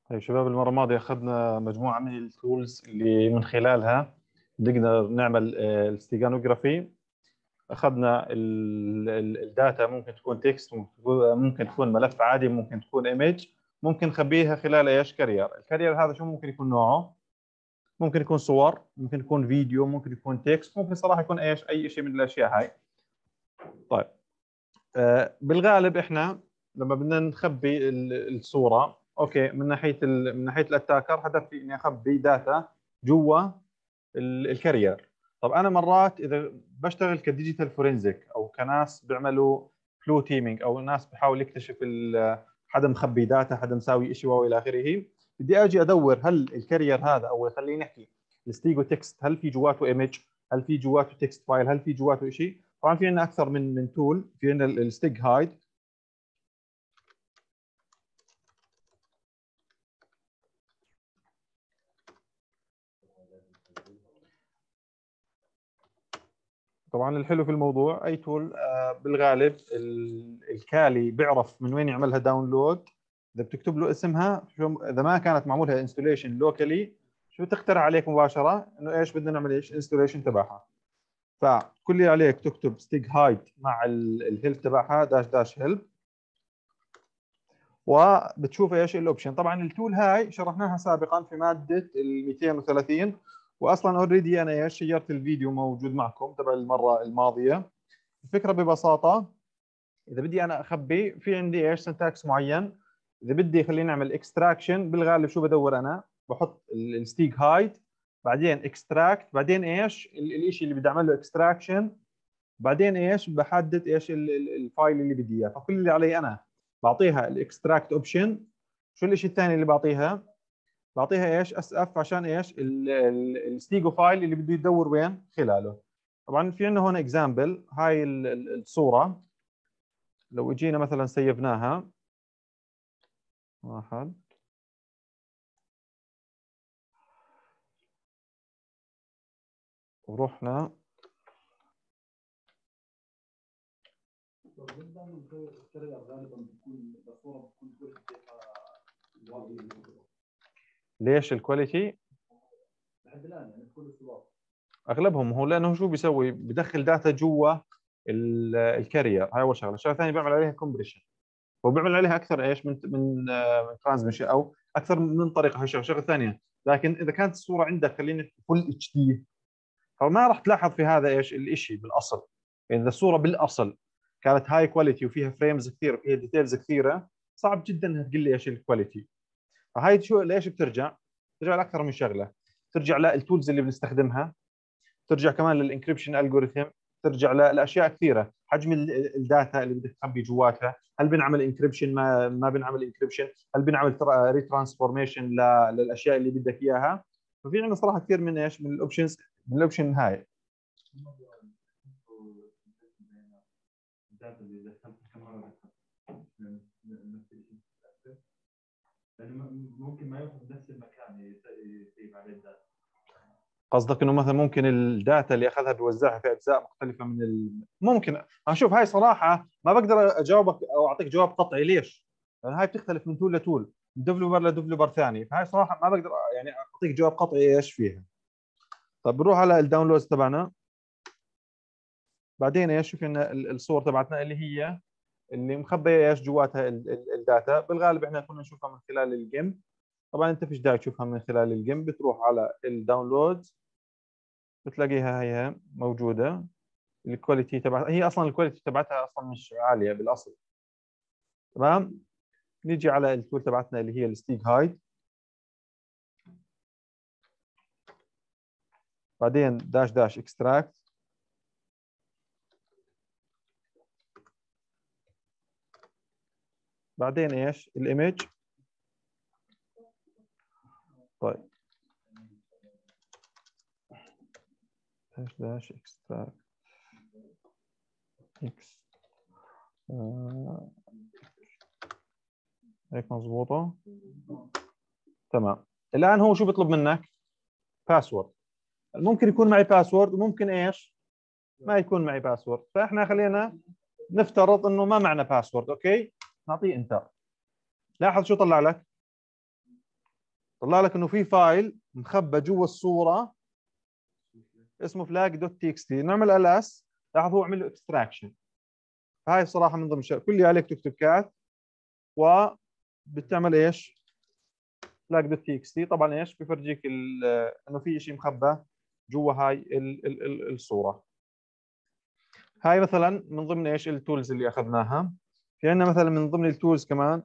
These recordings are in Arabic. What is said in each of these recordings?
طيب شباب، المرة الماضية أخذنا مجموعة من التولز اللي من خلالها نقدر نعمل الستيغانوغرافي. أخذنا الداتا، ممكن تكون تكست، ممكن تكون ملف عادي، ممكن تكون ايمج، ممكن نخبيها خلال ايش؟ كارير. الكارير هذا شو ممكن يكون نوعه؟ ممكن يكون صور، ممكن يكون فيديو، ممكن يكون تكست، ممكن صراحة يكون ايش؟ أي شيء من الأشياء هاي. طيب بالغالب احنا لما بدنا نخبي الصوره، اوكي، من ناحيه الاتاكر هدفي اني اخبي داتا جوا الكارير. طب انا مرات اذا بشتغل كديجيتال فورنزيك او كناس بيعملوا فلو تيمينج، او ناس بحاول يكتشف حدا مخبي داتا، حدا مساوي شيء والى اخره، بدي اجي ادور هل الكارير هذا، او خلينا نحكي الستيجو تكست، هل في جواته ايمج، هل في جواته تكست فايل، هل في جواته شيء. طبعا في عندنا اكثر من تول. في عندنا الستيج هايد، طبعا الحلو في الموضوع اي تول بالغالب الكالي بيعرف من وين يعملها داونلود. اذا بتكتب له اسمها، اذا ما كانت معمولها انستوليشن لوكالي، شو تقترح عليك مباشره انه ايش بدنا نعمل، ايش انستوليشن تبعها. فكل اللي عليك تكتب ستيج هايد مع الهيلب تبعها داش داش هيلب، وبتشوف ايش الاوبشن. طبعا التول هاي شرحناها سابقا في ماده ال 230، واصلا اوريدي انا ايش شيرت الفيديو موجود معكم تبع المره الماضيه. الفكره ببساطه، اذا بدي انا اخبي في عندي ايش سنتاكس معين. اذا بدي خليني اعمل اكستراكشن، بالغالب شو بدور انا؟ بحط الستيج هايد، بعدين اكستراكت، بعدين ايش الشيء اللي بدي اعمل له اكستراكشن، بعدين ايش بحدد ايش الفايل اللي بدي اياه. فكل اللي علي انا بعطيها الاكستراكت اوبشن. شو الشيء الثاني اللي بعطيها؟ بعطيها ايش؟ اس اف، عشان ايش؟ الستيجو فايل اللي بده يدور وين خلاله. طبعا في عندنا هون اكزامبل، هاي الصوره لو اجينا مثلا سيفناها، واحد، ورحنا ليش الكواليتي؟ اغلبهم هو لانه شو بيسوي؟ بدخل داتا جوا الكارير. هاي اول شغله. الشغله الثانيه بيعمل عليها كومبريشن، هو بيعمل عليها اكثر ايش من ترانزميشن، او اكثر من طريقه. هاي شغله ثانيه. لكن اذا كانت الصوره عندك خلينا فول اتش دي، فما راح تلاحظ في هذا ايش الشيء بالاصل. يعني اذا الصوره بالاصل كانت هاي كواليتي وفيها فريمز كثير وفيها ديتيلز كثيره، صعب جدا انها تقول لي ايش الكواليتي. فهاي شو ليش بترجع؟ بترجع لاكثر من شغله. ترجع للتولز اللي بنستخدمها، ترجع كمان للانكربشن الجوريثم، ترجع لاشياء كثيره. حجم الداتا اللي بدك تخبي جواتها، هل بنعمل انكربشن، ما بنعمل انكربشن، هل بنعمل ريترانسفورميشن للاشياء اللي بدك اياها. ففي عندنا صراحه كثير من ايش، من الاوبشنز، من الاوبشن هاي. ممكن ما ياخذ نفس المكان يسيب عليه الداتا. قصدك انه مثلا ممكن الداتا اللي اخذها بيوزعها في اجزاء مختلفه من ممكن اشوف. هاي صراحه ما بقدر اجاوبك او اعطيك جواب قطعي. ليش؟ لان هاي بتختلف من تول لتول، من ديفلوبر لديفلوبر ثاني. فهاي صراحه ما بقدر يعني اعطيك جواب قطعي ايش فيها. طب بنروح على الداونلودز تبعنا. بعدين ايش؟ شوف لنا الصور تبعتنا اللي هي اللي مخبيه ايش جواتها الداتا. بالغالب احنا كنا نشوفها من خلال الجيم. طبعا انت فيش داعي تشوفها من خلال الجيم، بتروح على الداونلودز بتلاقيها هي موجوده. الكواليتي تبعها، هي اصلا الكواليتي تبعتها اصلا مش عاليه بالاصل. تمام. نيجي على التول تبعتنا اللي هي الستيج هايد، بعدين داش داش اكستراكت، بعدين ايش؟ الايمج. طيب داش داش اكستراكت اكس، هيك مضبوطه. تمام. الان هو شو بيطلب منك؟ باسورد. ممكن يكون معي باسورد وممكن ايش؟ ما يكون معي باسورد. فاحنا خلينا نفترض انه ما معنا باسورد. اوكي، نعطيه انتر. لاحظ شو طلع لك؟ طلع لك انه في فايل مخبى جوا الصوره اسمه flag.txt. نعمل ls، لاحظ هو عمل له اكستراكشن. هاي صراحه من ضمن الشيء كل اللي عليك تكتب كات وبتعمل ايش؟ flag.txt. طبعا ايش بفرجيك انه في شيء مخبى جوا هاي الصوره. هاي مثلا من ضمن ايش التولز اللي اخذناها. في عندنا مثلا من ضمن التولز كمان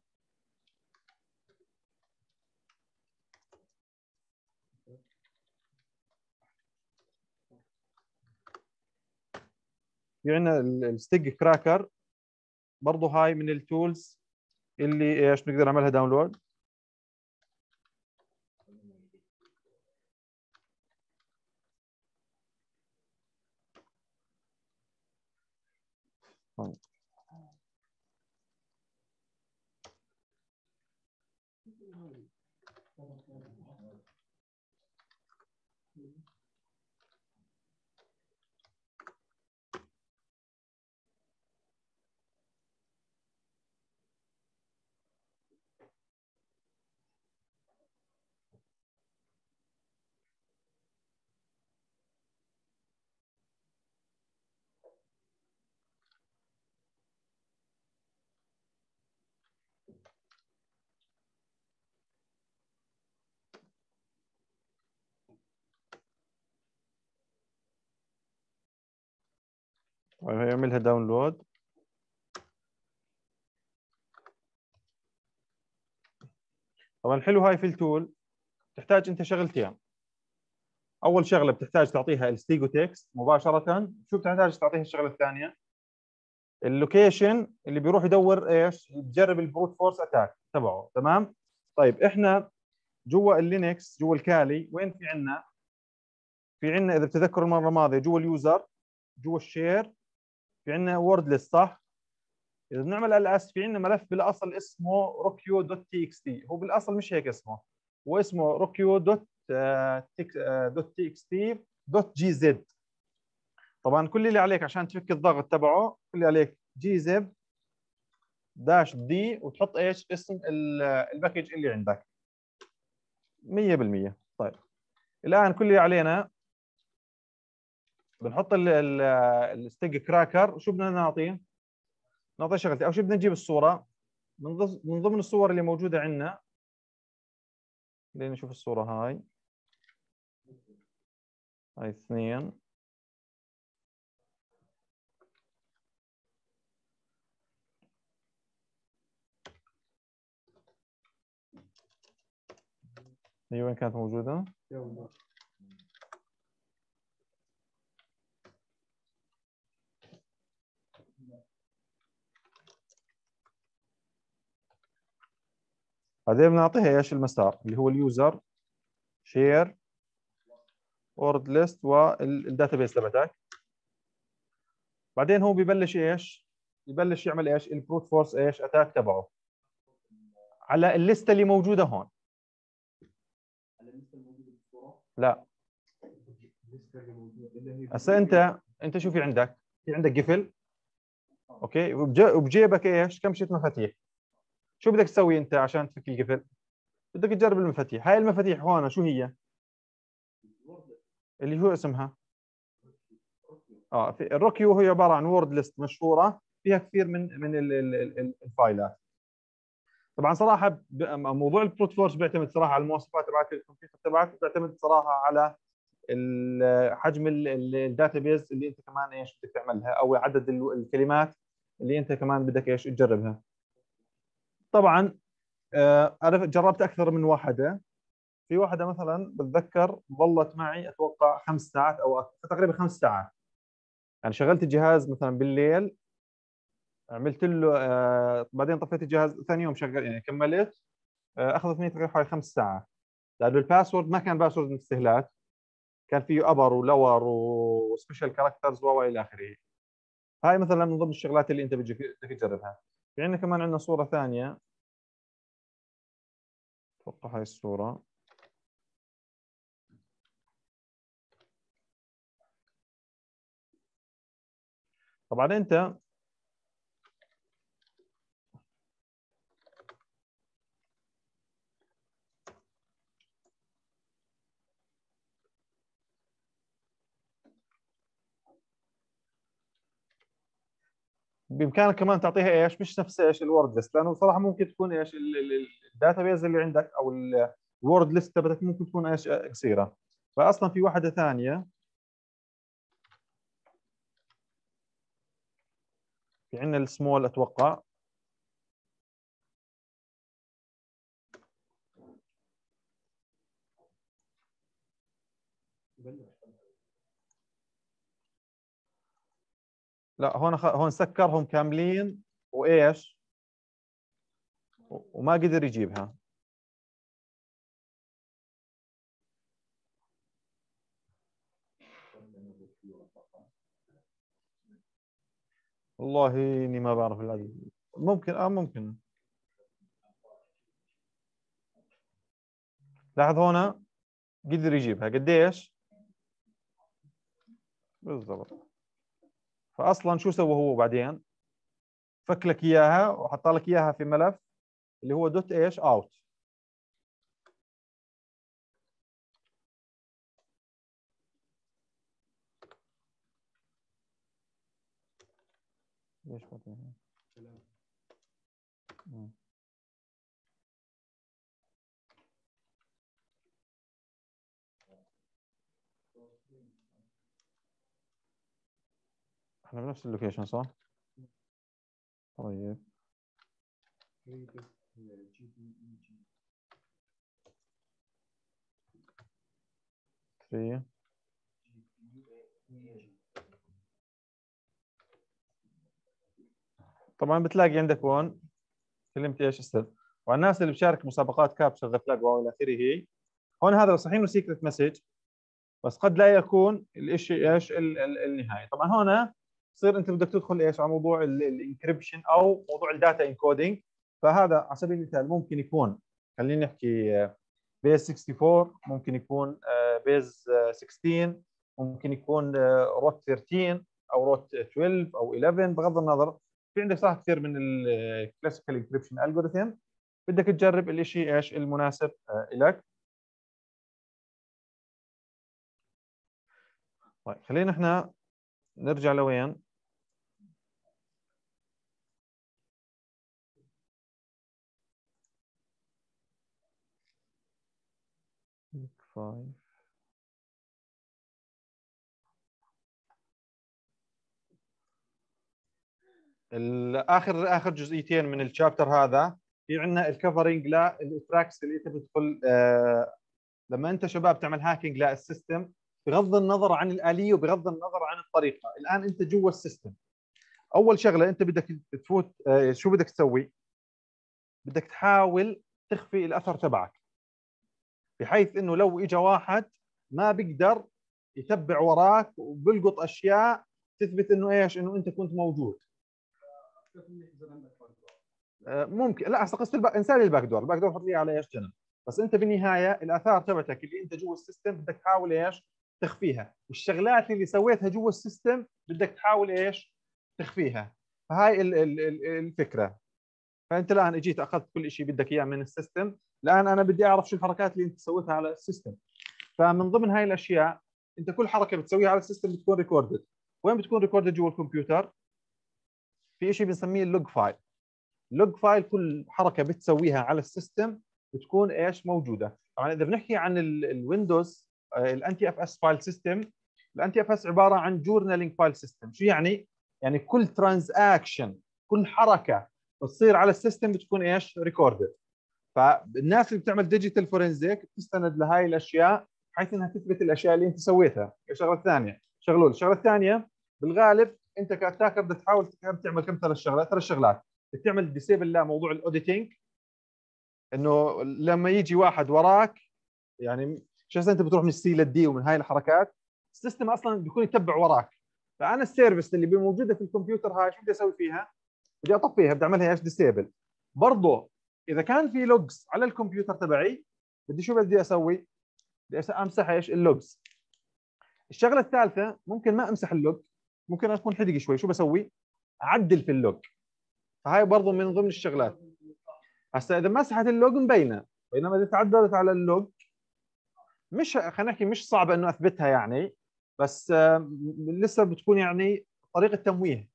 في عندنا الستيج كراكر، برضه هاي من التولز اللي ايش بنقدر نعملها داونلود. طيب هيعملها داونلود. طبعا حلو هاي في التول. تحتاج انت شغلتين. اول شغله بتحتاج تعطيها الستيجو تكست مباشره. شو بتحتاج تعطيها الشغله الثانيه؟ اللوكيشن اللي بيروح يدور ايش؟ يجرب البروت فورس اتاك تبعه. تمام. طيب احنا جوا اللينكس جوا الكالي وين في عندنا؟ في عندنا اذا بتذكروا المره الماضيه جوا اليوزر جوا الشير في عندنا ووردلس صح؟ اذا بنعمل ls في عندنا ملف بالاصل اسمه rokio.txt. هو بالاصل مش هيك اسمه، هو اسمه rokio.txt.gz. طبعا كل اللي عليك عشان تفك الضغط تبعه كل اللي عليك gzip داش دي وتحط ايش اسم الباكج اللي عندك 100%. طيب الان كل اللي علينا بنحط الستيك كراكر. وشو بدنا نعطيه؟ نعطيه شغلتين. اول شيء بدنا نجيب الصوره من ضمن الصور اللي موجوده عندنا. خلينا نشوف الصوره هاي اثنين. هي وين كانت موجوده؟ بعدين بنعطيها ايش المسار اللي هو اليوزر شير وورد ليست والداتابيس تبعتك. بعدين هو ببلش ايش؟ يبلش يعمل ايش؟ البروت فورس ايش اتاك تبعه على الليسته اللي موجوده هون. لا هسه انت شو في عندك؟ في عندك قفل اوكي وبجيبك ايش؟ كمشه مفاتيح. شو بدك تسوي انت عشان تفك القفل؟ بدك تجرب المفاتيح. هاي المفاتيح هون شو هي؟ اللي هو اسمها في الروكيو. هي عباره عن وورد ليست مشهوره فيها كثير من الفايلات. طبعا صراحه موضوع البروت فورس بيعتمد صراحه على المواصفات تبعت الكمبيوتر تبعك، بيعتمد صراحه على حجم الداتابيز اللي انت كمان ايش بدك تعملها او عدد الكلمات اللي انت كمان بدك ايش تجربها. طبعا انا جربت اكثر من واحده. في واحده مثلا بتذكر ظلت معي اتوقع 5 ساعات او أكثر، تقريبا 5 ساعات. يعني شغلت الجهاز مثلا بالليل، عملت له بعدين طفيت الجهاز ثاني يوم شغل يعني كملت. اخذت مني تقريبا حوالي 5 ساعات لانه الباسورد ما كان باسورد استهلاك، كان فيه ابر ولور وسبيشال كاركترز والى اخره. هاي مثلا من ضمن الشغلات اللي انت بدك تجربها. في عندنا كمان عندنا صوره ثانيه، اتوقع هاي الصوره. طبعا انت بامكانك كمان تعطيها ايش، مش نفس ايش الورد ليست، لانه صراحه ممكن تكون ايش الداتا بيز اللي عندك او الورد ليست تبعتك ممكن تكون ايش قصيره. فاصلا في واحده ثانيه، في عندنا السمول اتوقع. لا هون هون سكرهم كاملين وايش، وما قدر يجيبها. والله اني ما بعرف العدد. ممكن ممكن. لاحظ هنا قدر يجيبها قديش بالضبط. فاصلا شو سوى هو بعدين، فك لك اياها وحط لك اياها في ملف اللي هو دوت ايش اوت. ليش احنا بنفس اللوكيشن صح؟ طيب 3 طبعا بتلاقي عندك هون كلمة ايش استاذ، والناس اللي بتشارك مسابقات كابتشر ذا فلاج والى اخره. هون هذا صحيح انه سيكرت مسج، بس قد لا يكون الشيء ايش النهايه. طبعا هنا بصير انت بدك تدخل ايش على موضوع الانكربشن او موضوع الداتا انكودينج. فهذا على سبيل المثال ممكن يكون، خلينا نحكي بيز 64، ممكن يكون بيز 16، ممكن يكون روت 13 او روت 12 او 11، بغض النظر. في عندك صح كثير من الكلاسيكال انكربشن الجوريثم، بدك تجرب الشيء ايش المناسب لك. طيب خلينا احنا نرجع لوين. اخر جزئيتين من الشابتر هذا، في عندنا الكفرنج للتراكس اللي انت بتدخل لما انت شباب تعمل هاكينج للسيستم، بغض النظر عن الآلية وبغض النظر عن الطريقة. الآن انت جوا السيستم، اول شغلة انت بدك تفوت شو بدك تسوي؟ بدك تحاول تخفي الاثر تبعك، بحيث انه لو اجى واحد ما بيقدر يتبع وراك وبلقط اشياء تثبت انه ايش، انه انت كنت موجود. ممكن، لا هسه قصه انسان الباك دور، الباك دور حط لي على ايش جنب. بس انت بالنهايه الاثار تبعتك اللي انت جوا السيستم بدك تحاول ايش تخفيها، والشغلات اللي سويتها جوا السيستم بدك تحاول ايش تخفيها. فهاي الفكره. فانت الان اجيت اخذت كل شيء بدك اياه من السيستم، الان انا بدي اعرف شو الحركات اللي انت سويتها على السيستم. فمن ضمن هاي الاشياء، انت كل حركه بتسويها على السيستم بتكون ريكوردد. وين بتكون ريكوردد؟ جوا الكمبيوتر في شيء بنسميه اللوج فايل. لوج فايل كل حركه بتسويها على السيستم بتكون ايش موجوده. طبعا اذا بنحكي عن الويندوز الانتي اف اس فايل سيستم، الانتي اف اس عباره عن جورنالينج فايل سيستم. شو يعني؟ يعني كل ترانزاكشن، كل حركه بتصير على السيستم بتكون ايش ريكوردد. فالناس اللي بتعمل ديجيتال فورنزيك بتستند لهي الاشياء بحيث انها تثبت الاشياء اللي انت سويتها. الشغله الثانيه الشغله الثانيه بالغالب انت كاتاكر بدك تحاول تعمل كم ثلاث شغلات. بدك تعمل ديسيبل لموضوع الاوديتنج، انه لما يجي واحد وراك، يعني شو انت بتروح من السي للدي ومن هاي الحركات، السيستم اصلا بيكون يتبع وراك. فانا السيرفيس اللي موجوده في الكمبيوتر هاي شو بدي اسوي فيها؟ بدي اطفيها، بدي اعملها ايش ديسيبل. برضه اذا كان في لوجز على الكمبيوتر تبعي شو بدي اسوي؟ بدي امسح ايش اللوجز. الشغله الثالثه ممكن ما امسح اللوج، ممكن اكون حدق شوي. شو بسوي؟ اعدل في اللوج. فهاي برضه من ضمن الشغلات. هسه اذا مسحت اللوج مبينه، بينما اذا تعدلت على اللوج مش، خلينا نحكي مش صعبه انه اثبتها يعني، بس لسه بتكون يعني طريقه تمويه.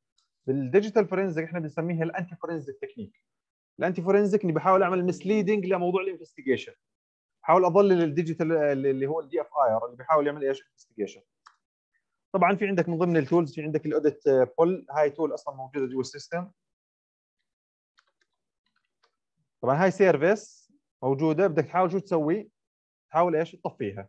بالديجيتال فورنزك احنا بنسميها الانتي فورنزك تكنيك. الانتي فورنزك اني بحاول اعمل مسليدنج لموضوع الانفستيجيشن، بحاول اضلل الديجيتال اللي هو الدي اف اي ار اللي بيحاول يعمل ايش انفستيجيشن. طبعا في عندك من ضمن التولز في عندك الاوديت بول، هاي تول اصلا موجوده جوا السيستم. طبعا هاي سيرفيس موجوده، بدك تحاول شو تسوي؟ تحاول ايش تطفيها.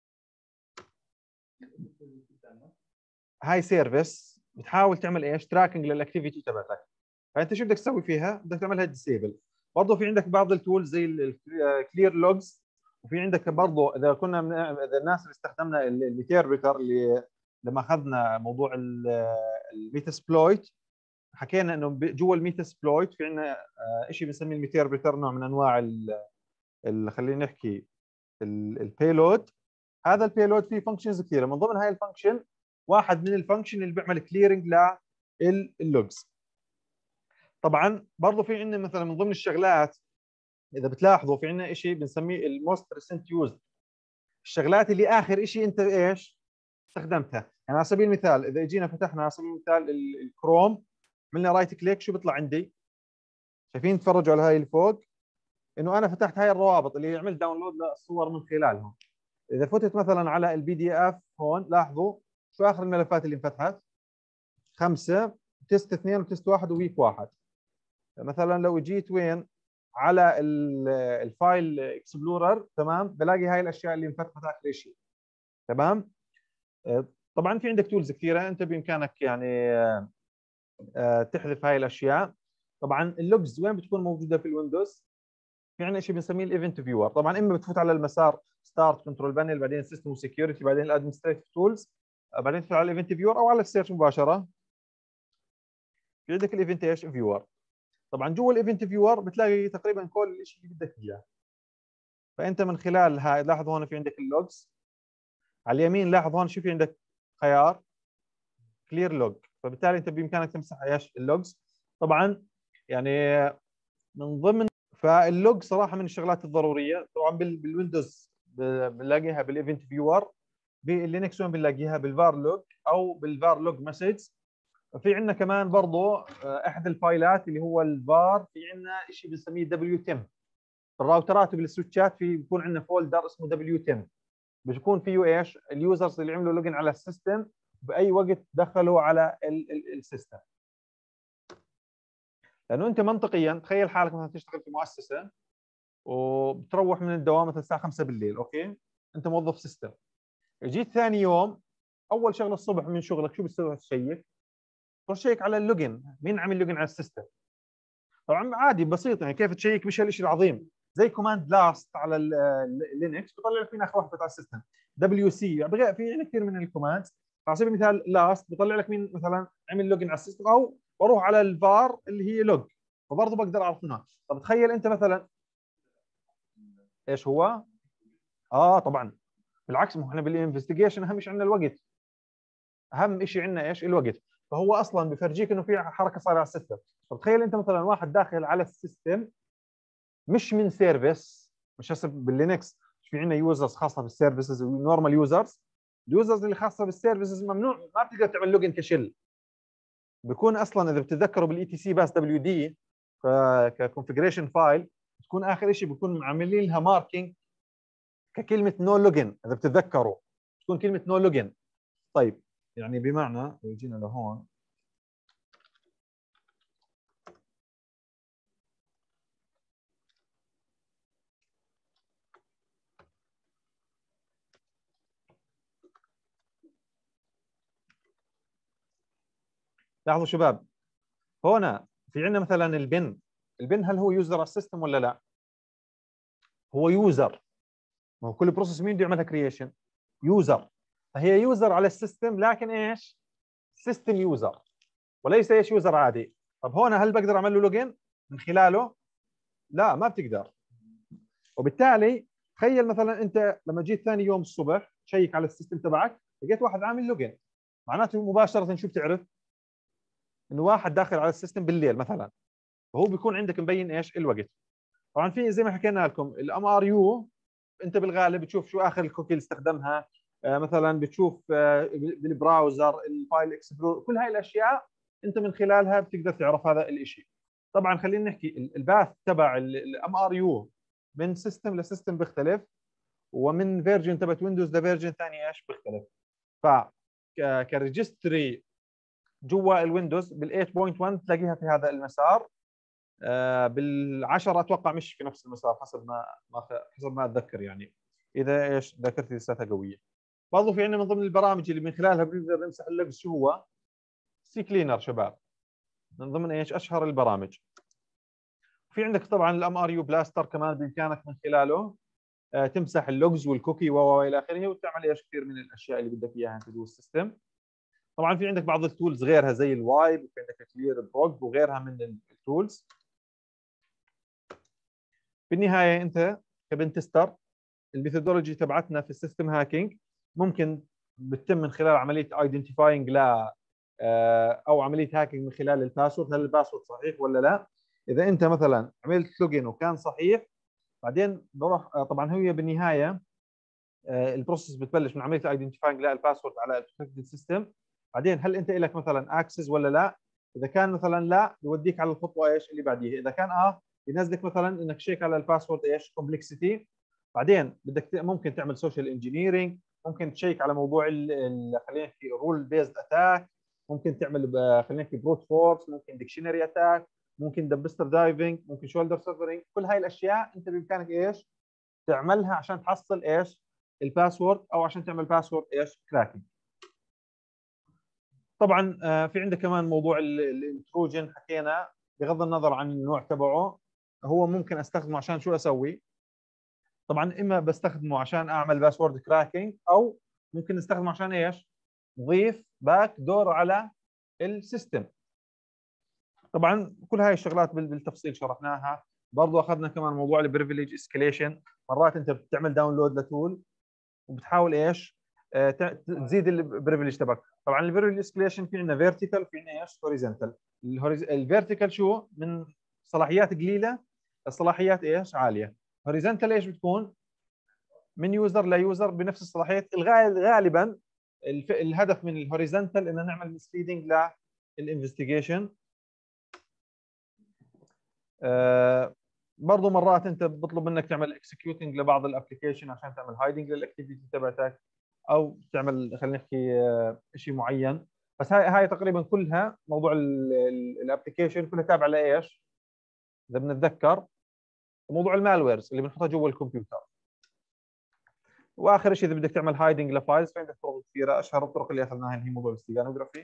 هاي سيرفيس بتحاول تعمل ايش؟ تراكنج للاكتيفيتي تبعتك. فانت شو بدك تسوي فيها؟ بدك تعملها ديسيبل. برضه في عندك بعض التولز زي الكلير لوجز، وفي عندك برضه اذا كنا اذا الناس اللي استخدمنا الميتيربريتر اللي لما اخذنا موضوع الميتاسبلويت حكينا انه جوا الميتاسبلويت في عندنا شيء بنسميه الميتيربريتر، نوع من انواع خلينا نحكي البيلود. هذا البيلود فيه فانكشنز كثيره، من ضمن هاي الفانكشن واحد من الفانكشن اللي بيعمل كليرنج لللوجز. طبعا برضه في عندنا مثلا من ضمن الشغلات اذا بتلاحظوا في عندنا شيء بنسميه الموست ريسنت يوز، الشغلات اللي اخر شيء انت ايش استخدمتها. يعني على سبيل المثال اذا اجينا فتحنا على سبيل المثال الكروم، عملنا رايت كليك، شو بيطلع عندي؟ شايفين؟ تفرجوا على هاي اللي فوق، انه انا فتحت هاي الروابط اللي عملت داونلود للصور من خلالهم. اذا فتت مثلا على البي دي اف هون، لاحظوا شو اخر الملفات اللي انفتحت؟ 5 تيست 2 وتيست 1 وويك 1. مثلا لو جيت وين على الفايل اكسبلورر، تمام، بلاقي هاي الاشياء اللي انفتحت اخر شيء. تمام. طبعا في عندك تولز كثيره انت بامكانك يعني تحذف هاي الاشياء. طبعا اللوجز وين بتكون موجوده في الويندوز؟ في عندنا شيء بنسميه الايفنت فيور. طبعا اما بتفوت على المسار ستارت كنترول بانل، بعدين سيستم وسكيورتي، بعدين الادمنستريتيف تولز، بعدين تفوت على الايفنت فيور او على السيرش مباشره. في عندك الايفنت ايش فيور. طبعا جوا الايفنت فيور بتلاقي تقريبا كل شيء اللي بدك اياه. فانت من خلال هاي، لاحظ هون في عندك اللوجز على اليمين، لاحظ هون شو في عندك خيار كلير لوج، فبالتالي انت بامكانك تمسح ايش اللوجز. طبعا يعني من ضمن، فاللوج صراحه من الشغلات الضروريه. طبعا بالويندوز بنلاقيها بالايفنت فيور، باللينكس وين بنلاقيها؟ بالفار لوج او بالفار لوج مسج. في عندنا كمان برضه احد الفايلات اللي هو الفار، في عندنا شيء بنسميه دبليو تيم. الراوترات وبالسويتشات في بيكون عندنا فولدر اسمه دبليو تيم، بيكون فيه ايش؟ اليوزرز اللي عملوا لوجن على السيستم باي وقت دخلوا على السيستم. لانه انت منطقيا تخيل حالك مثلا تشتغل في مؤسسه وبتروح من الدوام مثلا الساعه 5 بالليل، اوكي، انت موظف سيستم، جيت ثاني يوم اول شغله الصبح من شغلك شو بتسوي؟ تشيك، تروح تشيك على اللوجن، مين عامل لوجن على السيستم. طبعا عادي بسيط، يعني كيف تشيك؟ مش هالشيء العظيم، زي كوماند لاست على اللينكس بيطلع لك مين اخر واحد على السيستم. دبليو سي يعني في كثير من الكوماندز. على سبيل المثال لاست بيطلع لك مين مثلا عمل لوجن على السيستم، او بروح على الفار اللي هي لوج، فبرضه بقدر اعرف منها. طب تخيل انت مثلا ايش هو؟ طبعا بالعكس، ما احنا بالانفستيجيشن اهم شيء عندنا الوقت، اهم شيء عندنا ايش؟ الوقت. فهو اصلا بفرجيك انه في حركه صايره على السيستم. طب تخيل انت مثلا واحد داخل على السيستم مش من سيرفيس، مش هسه باللينكس في عندنا يوزرز خاصه بالسيرفيسز ونورمال يوزرز. اليوزرز اللي خاصه بالسيرفيسز ممنوع، ما بتقدر تعمل لوجن كشل. بيكون اصلا اذا بتتذكروا بالاي تي سي باس دبليو دي ككونفجريشن فايل، بتكون اخر شيء بيكون عاملين لها ماركينج ككلمه نو لوجن، اذا بتتذكروا تكون كلمه نو لوجن. طيب يعني بمعنى لو جينا لهون، لاحظوا شباب هنا في عندنا مثلا البن هل هو يوزر على السيستم ولا لا؟ هو يوزر. ما هو كل بروسيس مين بده يعملها كرييشن؟ يوزر. فهي يوزر على السيستم، لكن ايش؟ سيستم يوزر وليس ايش؟ يوزر عادي. طب هون هل بقدر اعمل له لوجن من خلاله؟ لا، ما بتقدر. وبالتالي تخيل مثلا انت لما جيت ثاني يوم الصبح تشيك على السيستم تبعك، لقيت واحد عامل لوجن، معناته مباشره شو بتعرف؟ انه واحد داخل على السيستم بالليل مثلا، فهو بيكون عندك مبين ايش؟ الوقت. طبعا في زي ما حكينا لكم الام ار يو، انت بالغالب بتشوف شو اخر الكوكي اللي استخدمها، مثلا بتشوف بالبراوزر الفايل اكسبلور، كل هاي الاشياء انت من خلالها بتقدر تعرف هذا الشيء. طبعا خلينا نحكي الباث تبع الام ار يو من سيستم لسيستم بيختلف، ومن فيرجن تبعت ويندوز لفيرجن ثاني ايش بيختلف. ف كريجستري جوا الويندوز بال 8.1 تلاقيها في هذا المسار، بال10 اتوقع مش في نفس المسار حسب ما اتذكر يعني، اذا ايش ذاكرتي لساتها قويه. برضه في عندنا من ضمن البرامج اللي من خلالها بنقدر نمسح اللوجز شو هو؟ سي كلينر شباب، من ضمن ايش اشهر البرامج. في عندك طبعا الام ار يو بلاستر كمان بامكانك من خلاله تمسح اللوجز والكوكي والى اخره، وتعمل ايش كثير من الاشياء اللي بدك اياها انت جوا السيستم. طبعا في عندك بعض التولز غيرها زي الوايب، وفي عندك كلير بروج وغيرها من التولز. بالنهايه انت كبن تستر الميثودولوجي تبعتنا في السيستم هاكينج ممكن بتتم من خلال عمليه ايدنتيفاينج ل او عمليه هاكينج من خلال الباسورد، هل الباسورد صحيح ولا لا. اذا انت مثلا عملت لوجن وكان صحيح، بعدين بروح طبعا هي بالنهايه البروسيس بتبلش من عمليه الايدنتيفاينج للباسورد على البروتكتد سيستم. بعدين هل انت لك مثلا اكسس ولا لا؟ اذا كان مثلا لا بيوديك على الخطوه ايش اللي بعديها، اذا كان ينزلك مثلا انك تشيك على الباسورد ايش كومبلكسيتي. بعدين بدك ممكن تعمل سوشيال انجينيرنج، ممكن تشيك على موضوع خلينا نحكي رول بيزد اتاك، ممكن تعمل خلينا نحكي بروت فورس، ممكن ديكشنري اتاك، ممكن دبستر دايفنج، ممكن شولدر سيرفرنج. كل هاي الاشياء انت بامكانك ايش تعملها عشان تحصل ايش الباسورد، او عشان تعمل باسورد ايش كراكنج. طبعا في عندك كمان موضوع الانتروجن حكينا، بغض النظر عن النوع تبعه هو ممكن استخدمه عشان شو اسوي. طبعا اما بستخدمه عشان اعمل باسورد كراكنج، او ممكن نستخدمه عشان ايش نضيف باك دور على السيستم. طبعا كل هاي الشغلات بالتفصيل شرحناها. برضو اخذنا كمان موضوع البريفليج اسكليشن. مرات انت بتعمل داونلود لتول وبتحاول ايش تزيد البريفليج تبعك. طبعا البريفليج اسكليشن في عندنا فيرتيكال وفي عندنا ايش هوريزونتال. الفيرتيكال شو من صلاحيات قليله الصلاحيات ايش عاليه. هوريزونتال ايش بتكون من يوزر ليوزر بنفس الصلاحيات. غالبا الهدف من الهوريزونتال انه نعمل مسليدنج للانفستيجيشن. برضه مرات انت بطلب منك تعمل اكسكيوتنج لبعض الابلكيشن عشان تعمل هايدنج للاكتيفيتي تبعتك، او تعمل خلينا نحكي شيء معين. بس هاي تقريبا كلها موضوع الابلكيشن كلها تابعه لايش اذا بنتذكر موضوع المالويرز اللي بنحطها جوا الكمبيوتر. واخر شيء اذا بدك تعمل هايدنج لفايلز فعندك طرق كثيره، اشهر الطرق اللي اخذناها اللي هي موضوع الستيغانوغرافي.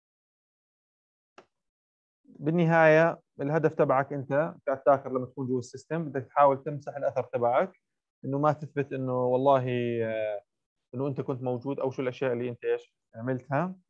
بالنهايه الهدف تبعك انت كاتاكر لما تكون جوا السيستم بدك تحاول تمسح الاثر تبعك، انه ما تثبت انه والله انه انت كنت موجود او شو الاشياء اللي انت ايش عملتها.